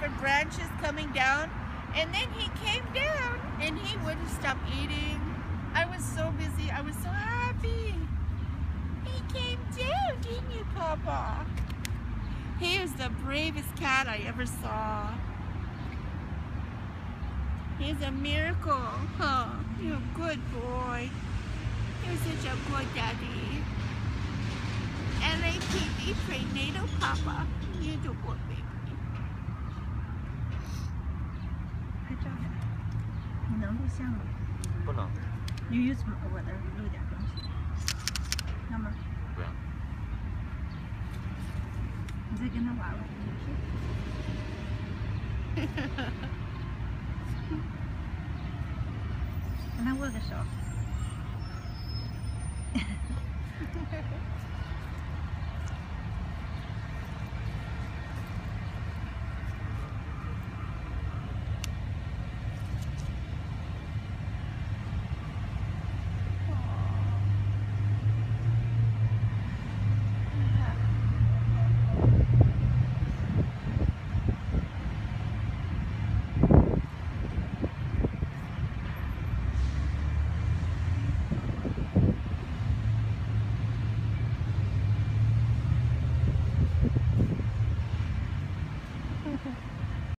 different branches coming down, and then he came down and he wouldn't stop eating. I was so busy. I was so happy. He came down, didn't you, Papa? He was the bravest cat I ever saw. He's a miracle, huh? You're a good boy. You're such a good daddy. LAPD prenatal Papa. You're the good baby. 拍照呢？你能录像吗？ 不能。 你有什么？我这录点东西。要吗？ 不要。 你再跟他玩玩。跟他握个手。